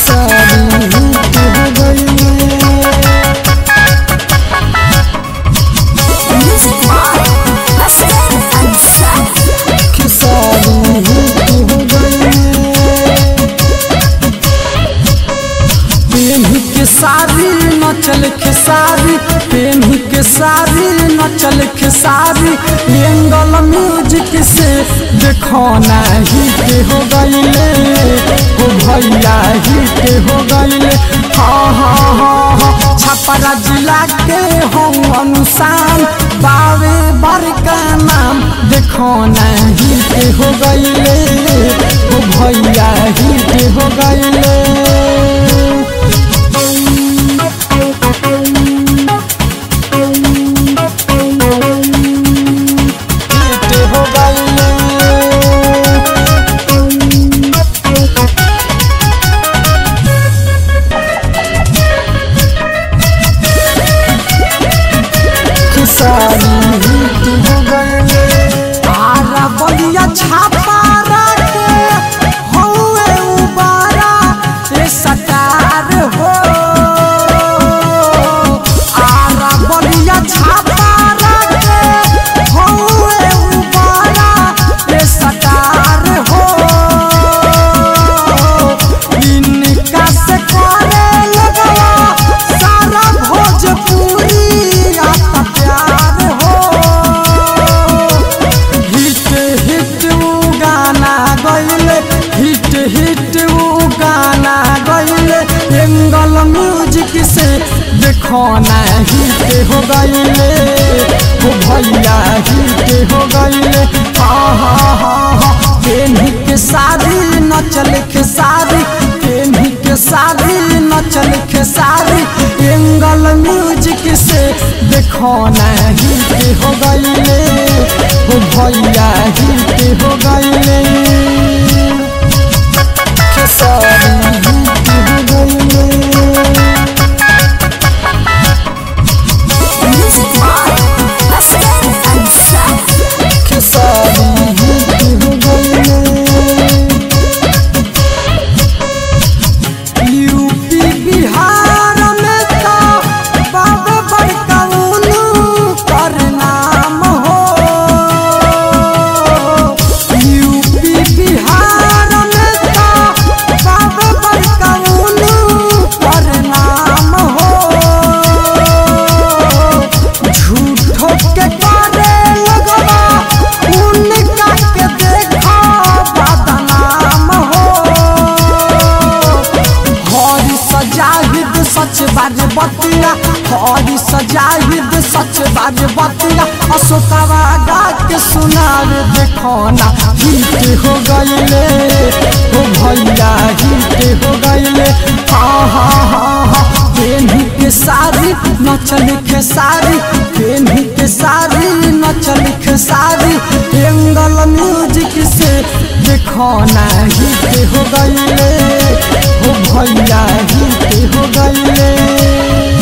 Khesari hit हो गईले। सारी नचल खेसारी प्रेमी के सारी नचल खेसारी एंगल म्यूजिक से देखो ना हिट हो गईले हो भैया हिट हो गईले। हाँ हाँ हाँ हाँ छपरा जिला के हम अनुशान बावे बर का नाम देखो ना हिट हो गईले हो भैया हिट हो गईले। आरा बलिया छापा के हौवे उबारा ए सटार हो। आरा बलिया छापा के हौवे उबारा ए सटार हो। इनका से करे लगवा सारा भोजपुरी आता प्यार हो। हिट गाना गईले हिट गाना गईले एंगल म्यूजिक से देखो ना हिट हो गईले हो भैया हिट हो गईले। हाँ हाँ हाँ हाँ प्रेमी के सारी नचल खेसारी प्रेमी के सारी नचल खेसारी एंगल म्यूजिक से देखो ना हिट हो गईले हो भैया हिट हो गईले। खेसारी हिट हो गईले। खेसारी हिट हो गईले। यूपी बिहार में तो बाबे बड़का कर नाम हो। यूपी बिहार में तो बाबे बड़का कर नाम हो। झूठो के करे लगवा उनका के देखो बदनाम हो। हरी सजाहिद सच बाज बतिया हरी सजाहिद सच बाज बतिया अशोकवा गा के सुनावे देखो ना हिट हो गईले हो भैया हिट हो गईले। हाँ हाँ हाँ हाँ प्रेमी के सारी नचल खेसारी प्रेमी के सारी नचल खेसारी एंगल म्यूजिक से देखो ना हिट हो गईले हो भैया हिट हो गईले।